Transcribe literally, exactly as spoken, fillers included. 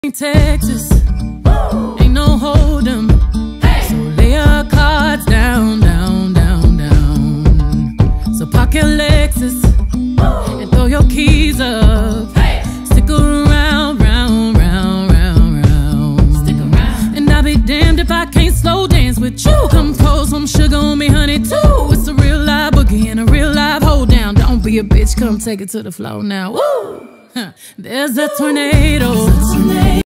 Texas, Woo! Ain't no hold 'em. Hey! So lay your cards down, down, down, down. So park your Lexus Woo! And throw your keys up. Hey! Stick around, round, round, round, round. Stick around. And I'll be damned if I can't slow dance with you. Come pour some sugar on me, honey, too. It's a real live boogie and a real live hold down. Don't be a bitch, come take it to the floor now. Woo! Huh. There's a tornado.